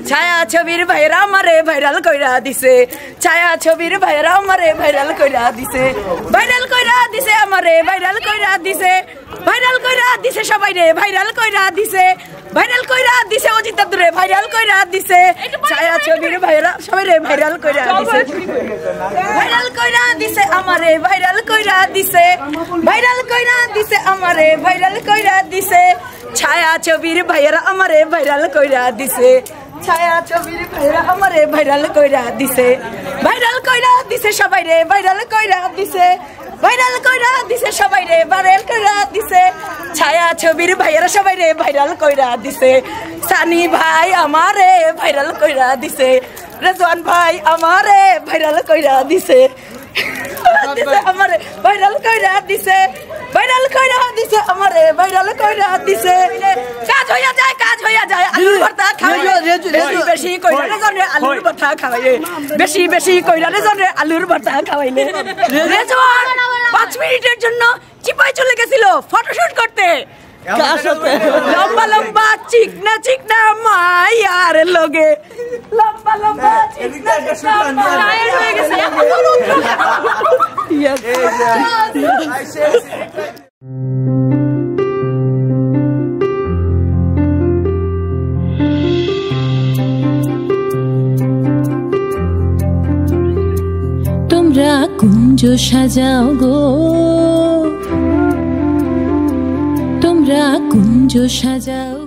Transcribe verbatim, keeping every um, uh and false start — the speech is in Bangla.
ছায়া ছবির ভাইরা আমারে ভাইরাল কইরা দিছে ছায়া ছবির ভাইরা আমারে ভাইরাল কইরা দিছে ভাইরাল কইরা দিছে আমারে ভাইরাল কইরা দিছে ভাইরাল কইরা দিছে সবাই রে ভাইরাল কইরা দিছে ভাইরাল কইরা দিছে অজিত দূরে ভাইরাল কইরা দিছে ছায়া ছবির ভাইরা সবাই রে ভাইরাল কইরা দিছে ভাইরাল কইরা দিছে আমারে ভাইরাল কইরা দিছে ভাইরাল কইরা দিছে আমারে ভাইরাল কইরা দিছে ছায়া ছবির ভাইরা আমারে ভাইরাল কইরা দিছে ছায়া ছবির ভাইরা আমারে ভাইরাল কইরা দিছে ভাইরাল কইরা দিছে সবাই রে ভাইরাল কইরা দিছে ভাইরাল কইরা দিছে সবাই রে ভাইরাল কইরা দিছে ছায়া ছবির ভাইরা সবাই রে ভাইরাল কইরা দিছে সানি ভাই আমারে ভাইরাল কইরা দিছে রেজওয়ান ভাই আমারে ভাইরাল কইরা দিছে আমারে ভাইরাল কইরা দিছে ভাইরাল কইরা দিছে আমারে ভাইরাল কইরা দিছে কাজ হইয়া যায় কাজ হইয়া যায় আলুর ভর্তা খাওয়াইয়ে বেশি বেশি কইরা রে জনে আলুর ভর্তা খাওয়াইয়ে বেশি বেশি কইরা রে জনে আলুর ভর্তা খাওয়াইলে রেজওয়ান পাঁচ মিনিটের জন্য চিপাই চলে গেছিল ফটোশুট করতে লম্বা লম্বা চিকনা চিকনা মায়ার লগে লম্বা লম্বা চিকনা চিকনা মায়ার হয়ে গেছে তোমরা কুঞ্জ সাজাও গো তোমরা কুঞ্জ সাজাও।